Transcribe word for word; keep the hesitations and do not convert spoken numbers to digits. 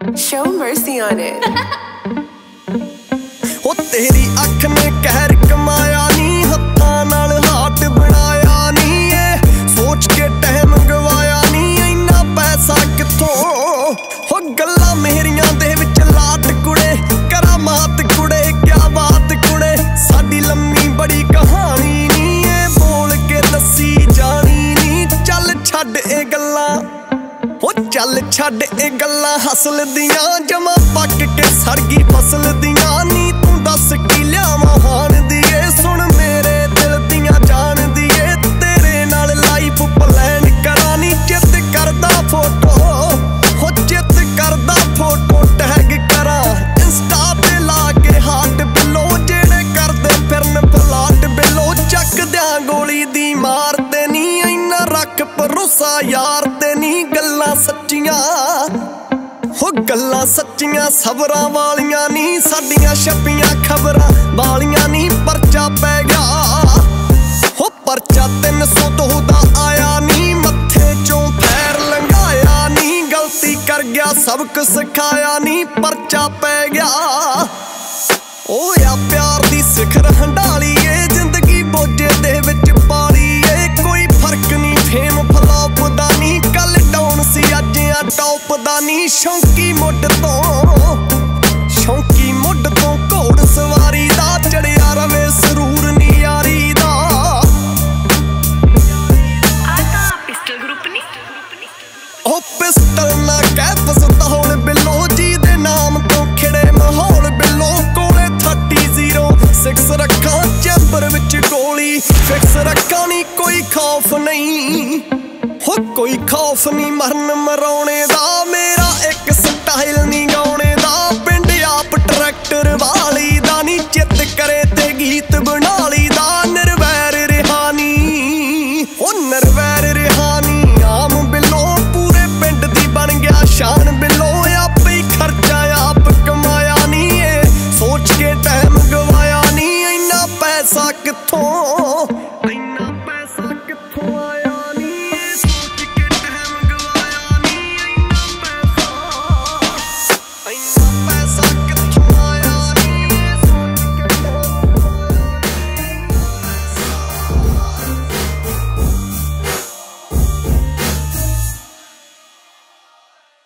Show mercy on it. ओ तेरी अख ने कहर कमाया नी, हत्थां नाल हाट बनाया नी, ये सोच के टाइम गवाया नी, इन्ना पैसा कित्थों। हो गल्लां मेरियां दे विच लाट कुड़े, करामात कुड़े, क्या बात कुड़े, साडी लम्मी बड़ी कहानी नी, ये बोल के दसी जानी नी। चल छड्ड ए गल्लां, हो चल छड्ड ए गल्लां हसल दियां, जमा पक के सड़गी फसल दियां नी। तू दस की लियावां हान दिए, सुन मेरे दिल दियां जान दिए, तेरे नाल लाइफ प्लान करा नी। चित करदा फोटो, हो चित करदा फोटो टैग करा इंस्टा ते ला के हाट बिलो, जेड़े करदे फिरन फलाट बिलो, चक दियां गोली दी मार ते नी, इन्ना रख भरोसा यार ते नी। गल्लां सच्चियां, हो गल्लां सच्चियां सबरां वालियां नी, साडियां छपियां खबरां वालियां नी। परचा पै गया, हो परचा तीन सौ दो दा आया नी, मत्थे चों पैर लंघाया नी, गलती कर गया सबक सिखाया नी। परचा पै गया, ओया प्यार दी सिखर हंडालीए, जिंदगी बोझे दे विच पालीए, कोई फर्क नी फेम फलॉप दा नी, कल डाउन सी अज आ टॉप दा नी। शौंकी मुੱਢ ਤੋਂ शौंकी मुੱਢ ਤੋਂ घोड़ सवारी दा, चढ़िया रवे सरूर नी यारी दा। पिस्टल ग्रुप नी, ओ पिस्टल ना कह फसदा होण बिलो, जी दे नाम तो खिड़े माहौल बिलो, कोले थर्टी जीरो सिक्स रखा चैंबर विच गोली फिक्स रखा नी। कोई खौफ नहीं, हो कोई खौफ नहीं मरन मराउने दा,